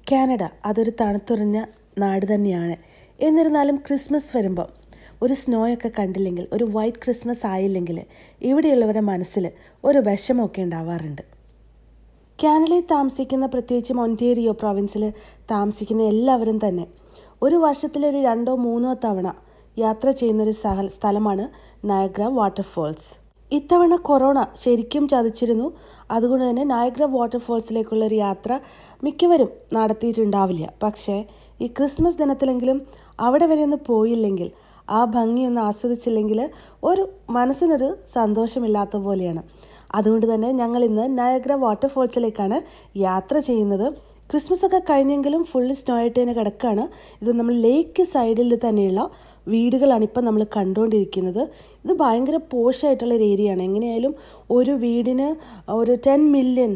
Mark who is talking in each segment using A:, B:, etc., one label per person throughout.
A: Canada അതൊരു തണുത്തുറഞ്ഞ നാട് തന്നെയാണ്. എന്നിരുന്നാലും ക്രിസ്മസ് വരുമ്പോൾ ഒരു സ്നോയൊക്കെ കണ്ടില്ലെങ്കിൽ, ഒരു വൈറ്റ് ക്രിസ്മസ് ആയില്ലെങ്കിൽ ഇവിടെയുള്ളവരുടെ മനസ്സിൽ ഒരു വിഷമമൊക്കെ ഉണ്ടാവാറുണ്ട്. കാനഡയിൽ താമസിക്കുന്ന, പ്രത്യേകിച്ചും ഒൻറ്റേരിയോ പ്രൊവിൻസിൽ താമസിക്കുന്ന എല്ലാവരും തന്നെ ഒരു വർഷത്തിലൊരു 2-3 തവണ യാത്ര ചെയ്യുന്നൊരു സ്ഥലമാണ് നയാഗ്ര വാട്ടർഫോൾസ്. ഇത്തവണ കൊറോണ ശരിക്കും ചതിച്ചിരുന്നു. അതുകൊണ്ട് തന്നെ നയാഗ്ര വാട്ടർഫോൾസിലേക്കുള്ളൊരു യാത്ര മിക്കവരും നടത്തിയിട്ടുണ്ടാവില്ല. പക്ഷേ ഈ ക്രിസ്മസ് ദിനത്തിലെങ്കിലും അവിടെ വരെ ഒന്ന് പോയില്ലെങ്കിൽ, ആ ഭംഗിയൊന്ന് ആസ്വദിച്ചില്ലെങ്കിൽ ഒരു മനസ്സിനൊരു സന്തോഷമില്ലാത്ത പോലെയാണ്. അതുകൊണ്ട് തന്നെ ഞങ്ങൾ ഇന്ന് നയാഗ്ര വാട്ടർഫോൾസിലേക്കാണ് യാത്ര ചെയ്യുന്നത്. ക്രിസ്മസ് ഒക്കെ കഴിഞ്ഞെങ്കിലും ഫുള്ള് സ്നോ ആയിട്ട് തന്നെ കിടക്കുകയാണ്. ഇത് നമ്മൾ ലേക്ക് സൈഡിൽ തന്നെയുള്ള വീടുകളാണ് ഇപ്പം നമ്മൾ കണ്ടുകൊണ്ടിരിക്കുന്നത്. ഇത് ഭയങ്കര പോഷായിട്ടുള്ളൊരു ഏരിയയാണ്. എങ്ങനെയായാലും ഒരു വീടിന് ഒരു $10 million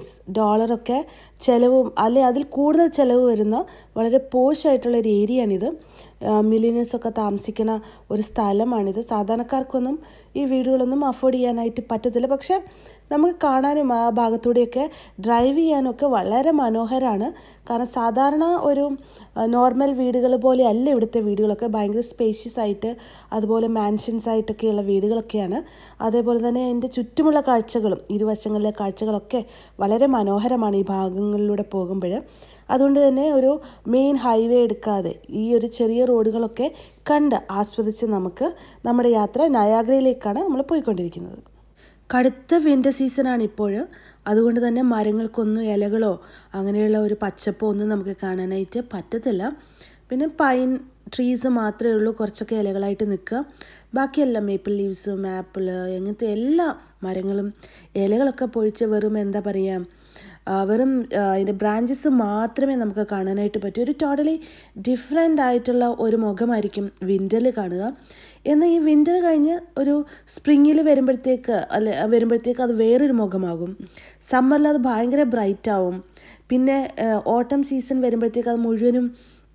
A: ചിലവും അല്ലെ അതിൽ കൂടുതൽ ചിലവ് വരുന്ന വളരെ പോഷായിട്ടുള്ളൊരു ഏരിയയാണിത്. മില്ലിയനേഴ്സൊക്കെ താമസിക്കുന്ന ഒരു സ്ഥലമാണിത്. സാധാരണക്കാർക്കൊന്നും ഈ വീടുകളൊന്നും അഫോർഡ് ചെയ്യാനായിട്ട് പറ്റത്തില്ല. പക്ഷേ നമുക്ക് കാണാനും ആ ഭാഗത്തൂടെയൊക്കെ ഡ്രൈവ് ചെയ്യാനൊക്കെ വളരെ മനോഹരമാണ്. കാരണം സാധാരണ ഒരു നോർമൽ വീടുകൾ പോലെ അല്ല ഇവിടുത്തെ വീടുകളൊക്കെ. ഭയങ്കര സ്പേഷ്യസ് ആയിട്ട്, അതുപോലെ മാൻഷൻസ് ആയിട്ടൊക്കെയുള്ള വീടുകളൊക്കെയാണ്. അതേപോലെ തന്നെ എൻ്റെ ചുറ്റുമുള്ള കാഴ്ചകളും, ഇരുവശങ്ങളിലെ കാഴ്ചകളൊക്കെ വളരെ മനോഹരമാണ് ഈ ഭാഗങ്ങളിലൂടെ പോകുമ്പോൾ. അതുകൊണ്ട് തന്നെ ഒരു മെയിൻ ഹൈവേ എടുക്കാതെ ഈ ഒരു ചെറിയ റോഡുകളൊക്കെ കണ്ട് ആസ്വദിച്ച് നമുക്ക് നമ്മുടെ യാത്ര നയാഗ്രയിലേക്കാണ് നമ്മൾ പോയിക്കൊണ്ടിരിക്കുന്നത്. കടുത്ത വിൻ്റർ സീസണാണ് ഇപ്പോൾ. അതുകൊണ്ട് തന്നെ മരങ്ങൾക്കൊന്നും ഇലകളോ അങ്ങനെയുള്ള ഒരു പച്ചപ്പോ ഒന്നും നമുക്ക് കാണാനായിട്ട് പറ്റത്തില്ല. പിന്നെ പൈൻ ട്രീസ് മാത്രമേ ഉള്ളൂ കുറച്ചൊക്കെ ഇലകളായിട്ട് നിൽക്കുക. ബാക്കിയെല്ലാം മേപ്പിൾ ലീവ്സും ആപ്പിൾ അങ്ങനത്തെ എല്ലാ മരങ്ങളും ഇലകളൊക്കെ പൊഴിച്ച് വെറും എന്താ പറയുക, വെറും അതിൻ്റെ ബ്രാഞ്ചസ് മാത്രമേ നമുക്ക് കാണാനായിട്ട് പറ്റൂ. ഒരു ടോട്ടലി ഡിഫറെൻ്റ് ആയിട്ടുള്ള ഒരു മുഖമായിരിക്കും വിൻ്ററിൽ കാണുക. എന്നാൽ ഈ വിൻ്റർ കഴിഞ്ഞ് ഒരു സ്പ്രിങ്ങിൽ വരുമ്പോഴത്തേക്ക് അത് വേറൊരു മുഖമാകും. സമ്മറിൽ അത് ഭയങ്കര ബ്രൈറ്റ് ആവും. പിന്നെ ഓട്ടം സീസൺ വരുമ്പോഴത്തേക്ക് അത് മുഴുവനും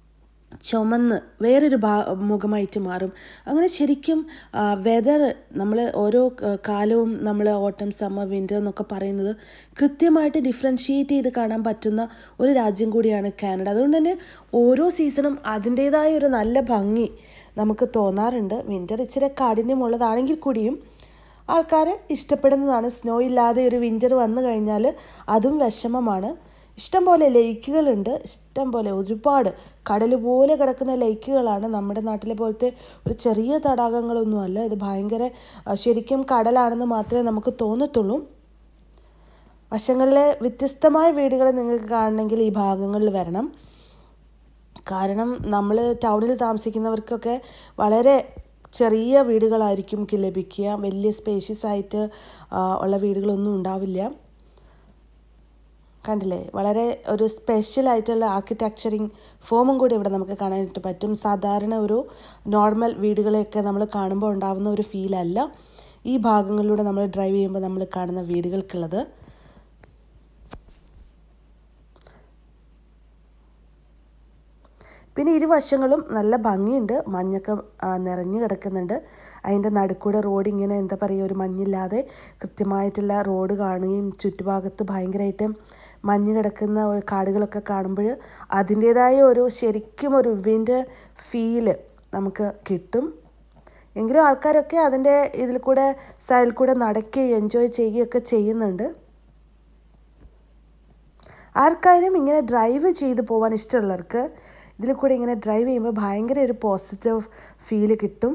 A: ചുമന്ന് വേറൊരു മുഖമായിട്ട് മാറും. അങ്ങനെ ശരിക്കും വെതർ നമ്മൾ ഓരോ കാലവും നമ്മൾ ഓട്ടം, സമ്മർ, വിൻ്റർ എന്നൊക്കെ പറയുന്നത് കൃത്യമായിട്ട് ഡിഫറൻഷിയേറ്റ് ചെയ്ത് കാണാൻ പറ്റുന്ന ഒരു രാജ്യം കൂടിയാണ് കാനഡ. അതുകൊണ്ട് തന്നെ ഓരോ സീസണും അതിൻ്റേതായ ഒരു നല്ല ഭംഗി നമുക്ക് തോന്നാറുണ്ട്. വിൻ്റർ ഇച്ചിരി കാഠിന്യമുള്ളതാണെങ്കിൽ കൂടിയും ആൾക്കാർ ഇഷ്ടപ്പെടുന്നതാണ്. സ്നോ ഇല്ലാതെ ഒരു വിൻ്റർ വന്നു കഴിഞ്ഞാൽ അതും വിഷമമാണ്. ഇഷ്ടംപോലെ ലേക്കുകളുണ്ട്, ഇഷ്ടംപോലെ ഒരുപാട് കടൽ പോലെ കിടക്കുന്ന ലേക്കുകളാണ്. നമ്മുടെ നാട്ടിലെ പോലത്തെ ഒരു ചെറിയ തടാകങ്ങളൊന്നുമല്ല. ഇത് ഭയങ്കര ശരിക്കും കടലാണെന്ന് മാത്രമേ നമുക്ക് തോന്നത്തുള്ളൂ. വശങ്ങളിലെ വ്യത്യസ്തമായ വീടുകൾ നിങ്ങൾക്ക് കാണണമെങ്കിൽ ഈ ഭാഗങ്ങളിൽ വരണം. കാരണം നമ്മൾ ടൗണിൽ താമസിക്കുന്നവർക്കൊക്കെ വളരെ ചെറിയ വീടുകളായിരിക്കും ലഭിക്കുക. വലിയ സ്പേഷ്യസ് ആയിട്ട് ഉള്ള വീടുകളൊന്നും ഉണ്ടാവില്ല. കണ്ടില്ലേ, വളരെ ഒരു സ്പെഷ്യലായിട്ടുള്ള ആർക്കിടെക്ചറിങ് ഫോമും കൂടി ഇവിടെ നമുക്ക് കാണാനായിട്ട് പറ്റും. സാധാരണ ഒരു നോർമൽ വീടുകളെയൊക്കെ നമ്മൾ കാണുമ്പോൾ ഉണ്ടാകുന്ന ഒരു ഫീലല്ല ഈ ഭാഗങ്ങളിലൂടെ നമ്മൾ ഡ്രൈവ് ചെയ്യുമ്പോൾ നമ്മൾ കാണുന്ന വീടുകൾക്കുള്ളത്. പിന്നെ ഇരുവശങ്ങളും നല്ല ഭംഗിയുണ്ട്. മഞ്ഞൊക്കെ നിറഞ്ഞു കിടക്കുന്നുണ്ട്. അതിൻ്റെ നടുക്കൂടെ റോഡ് ഇങ്ങനെ എന്താ പറയുക, ഒരു മഞ്ഞില്ലാതെ കൃത്യമായിട്ടുള്ള റോഡ് കാണുകയും ചുറ്റുഭാഗത്ത് ഭയങ്കരമായിട്ട് മഞ്ഞ് കിടക്കുന്ന കാടുകളൊക്കെ കാണുമ്പോൾ അതിൻ്റേതായ ഒരു ശരിക്കും ഒരു വിൻ്റർ ഫീല് നമുക്ക് കിട്ടും. എങ്കിലും ആൾക്കാരൊക്കെ അതിൻ്റെ ഇതിൽ കൂടെ സൈഡിൽ കൂടെ നടക്കുകയും എൻജോയ് ചെയ്യുകയൊക്കെ ചെയ്യുന്നുണ്ട്. ആർക്കായാലും ഇങ്ങനെ ഡ്രൈവ് ചെയ്ത് പോകാൻ ഇഷ്ടമുള്ളവർക്ക് ഇതിൽ കൂടെ ഇങ്ങനെ ഡ്രൈവ് ചെയ്യുമ്പോൾ ഭയങ്കര ഒരു പോസിറ്റീവ് ഫീല് കിട്ടും.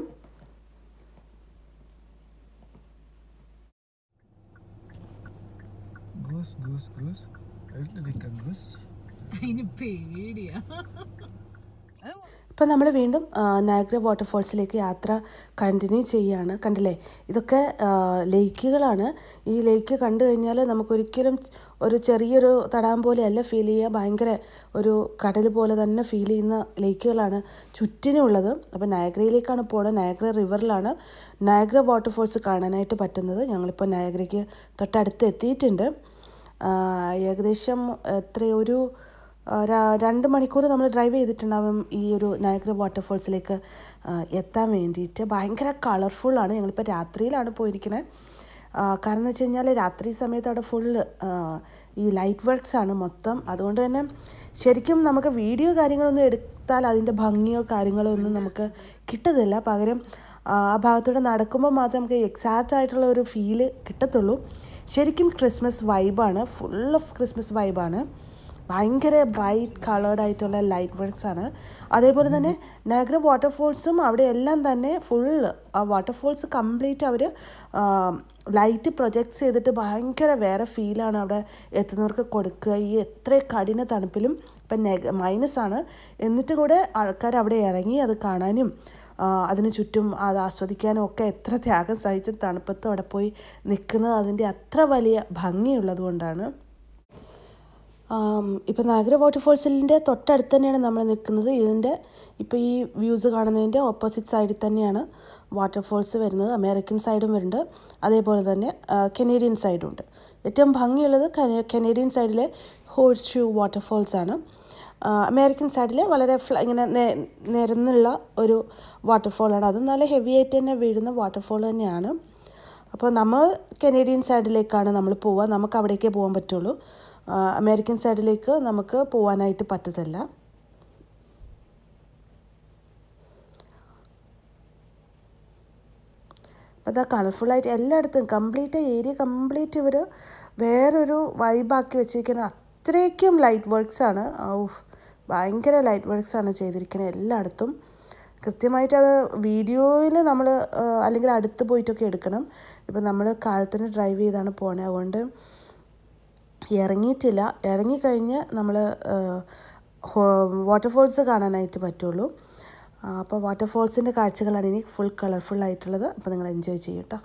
A: ഇപ്പം നമ്മൾ വീണ്ടും നയാഗ്ര വാട്ടർഫോൾസിലേക്ക് യാത്ര കണ്ടിന്യൂ ചെയ്യുകയാണ്. കണ്ടില്ലേ, ഇതൊക്കെ ലേക്കുകളാണ്. ഈ ലേക്ക് കണ്ടു കഴിഞ്ഞാൽ നമുക്കൊരിക്കലും ഒരു ചെറിയൊരു തടാകം പോലെയല്ല ഫീൽ ചെയ്യുക. ഭയങ്കര ഒരു കടൽ പോലെ തന്നെ ഫീൽ ചെയ്യുന്ന ലേക്കുകളാണ് ചുറ്റിനുള്ളത്. അപ്പോൾ നയാഗ്രയിലേക്കാണ് പോകുന്നത്. നയാഗ്ര റിവറിലാണ് നയാഗ്ര വാട്ടർഫോൾസ് കാണാനായിട്ട് പറ്റുന്നത്. ഞങ്ങളിപ്പോൾ നയാഗ്രയ്ക്ക് തൊട്ടടുത്ത് എത്തിയിട്ടുണ്ട്. ഏകദേശം ഒരു 2 മണിക്കൂർ നമ്മൾ ഡ്രൈവ് ചെയ്തിട്ടുണ്ടാവും ഈ ഒരു നയാഗ്ര വാട്ടർഫോൾസിലേക്ക് എത്താൻ വേണ്ടിയിട്ട്. ഭയങ്കര കളർഫുള്ളാണ്. ഞങ്ങളിപ്പോൾ രാത്രിയിലാണ് പോയിരിക്കുന്നത്. കാരണം എന്ന് വെച്ച് കഴിഞ്ഞാൽ രാത്രി സമയത്ത് അവിടെ ഫുള്ള് ഈ ലൈറ്റ് വർക്ക്സ് ആണ് മൊത്തം. അതുകൊണ്ട് തന്നെ ശരിക്കും നമുക്ക് വീഡിയോ കാര്യങ്ങളൊന്നും എടുത്താൽ അതിൻ്റെ ഭംഗിയോ കാര്യങ്ങളോ ഒന്നും നമുക്ക് കിട്ടത്തില്ല. പകരം ആ ഭാഗത്തൂടെ നടക്കുമ്പോൾ മാത്രമേ നമുക്ക് എക്സാക്റ്റ് ആയിട്ടുള്ള ഒരു ഫീല് കിട്ടത്തുള്ളൂ. ശരിക്കും ക്രിസ്മസ് വൈബാണ്, ഫുൾ ഓഫ് ക്രിസ്മസ് വൈബാണ്. ഭയങ്കര ബ്രൈറ്റ് കളേർഡായിട്ടുള്ള ലൈറ്റ് വർക്ക്സ് ആണ്. അതേപോലെ തന്നെ നയഗ്ര വാട്ടർഫോൾസും അവിടെ എല്ലാം തന്നെ ഫുള്ള് ആ വാട്ടർഫോൾസ് കംപ്ലീറ്റ് അവർ ലൈറ്റ് പ്രൊജക്ട്സ് ചെയ്തിട്ട് ഭയങ്കര വേറെ ഫീലാണ് അവിടെ എത്തുന്നവർക്ക് കൊടുക്കുക. ഈ എത്ര കഠിന തണുപ്പിലും ഇപ്പം മൈനസാണ്, എന്നിട്ട് കൂടെ ആൾക്കാർ അവിടെ ഇറങ്ങി അത് കാണാനും അതിന് ചുറ്റും അത് ആസ്വദിക്കാനും ഒക്കെ എത്ര ത്യാഗം സഹിച്ച് തണുപ്പത്ത് അവിടെ പോയി നിൽക്കുന്നത് അതിൻ്റെ അത്ര വലിയ ഭംഗിയുള്ളത് കൊണ്ടാണ്. ഇപ്പോൾ നയഗ്ര വാട്ടർഫോൾസിൻ്റെ തൊട്ടടുത്ത് തന്നെയാണ് നമ്മൾ നിൽക്കുന്നത്. ഇതിൻ്റെ ഇപ്പോൾ ഈ വ്യൂസ് കാണുന്നതിൻ്റെ ഓപ്പോസിറ്റ് സൈഡിൽ തന്നെയാണ് വാട്ടർഫോൾസ് വരുന്നത്. അമേരിക്കൻ സൈഡും വരുന്നുണ്ട്, അതേപോലെ തന്നെ കനേഡിയൻ സൈഡും ഉണ്ട്. ഏറ്റവും ഭംഗിയുള്ളത് കനേഡിയൻ സൈഡിലെ ഹോഴ്സ് ഷൂ വാട്ടർഫോൾസ് ആണ്. അമേരിക്കൻ സൈഡിൽ വളരെ ഇങ്ങനെ നിരന്നുള്ള ഒരു വാട്ടർഫോളാണ്. അത് നല്ല ഹെവി ആയിട്ട് തന്നെ വീഴുന്ന വാട്ടർഫോൾ തന്നെയാണ്. അപ്പോൾ നമ്മൾ കനേഡിയൻ സൈഡിലേക്കാണ് നമ്മൾ പോവുക. നമുക്ക് അവിടേക്കേ പോകാൻ പറ്റുള്ളൂ. അമേരിക്കൻ സൈഡിലേക്ക് നമുക്ക് പോകാനായിട്ട് പറ്റത്തില്ല. അപ്പോൾ അതാ കളർഫുള്ളായിട്ട് എല്ലായിടത്തും കംപ്ലീറ്റ് ഏരിയ കംപ്ലീറ്റ് ഇവർ വേറൊരു വൈബാക്കി വെച്ചിരിക്കുന്നത്. അത്രയ്ക്കും ലൈറ്റ് വർക്ക്സാണ്. ഭയങ്കര ലൈറ്റ് വർക്ക്സാണ് ചെയ്തിരിക്കുന്നത് എല്ലായിടത്തും. കൃത്യമായിട്ട് അത് വീഡിയോയിൽ നമ്മൾ അല്ലെങ്കിൽ അടുത്ത് പോയിട്ടൊക്കെ എടുക്കണം. ഇപ്പം നമ്മൾ കാലത്തിന് ഡ്രൈവ് ചെയ്താണ് പോണത്, അതുകൊണ്ട് ഇറങ്ങിയിട്ടില്ല. ഇറങ്ങിക്കഴിഞ്ഞ് നമ്മൾ വാട്ടർഫോൾസ് കാണാനായിട്ട് പറ്റുള്ളൂ. അപ്പോൾ വാട്ടർഫോൾസിൻ്റെ കാഴ്ചകളാണ് ഇനി ഫുൾ കളർഫുള്ളായിട്ടുള്ളത്. അപ്പോൾ നിങ്ങൾ എൻജോയ് ചെയ്യട്ടോ.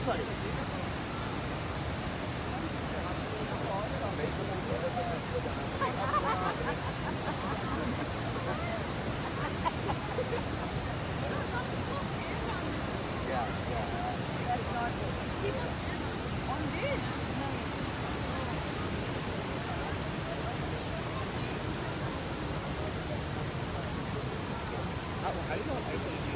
B: Sorry. I don't know.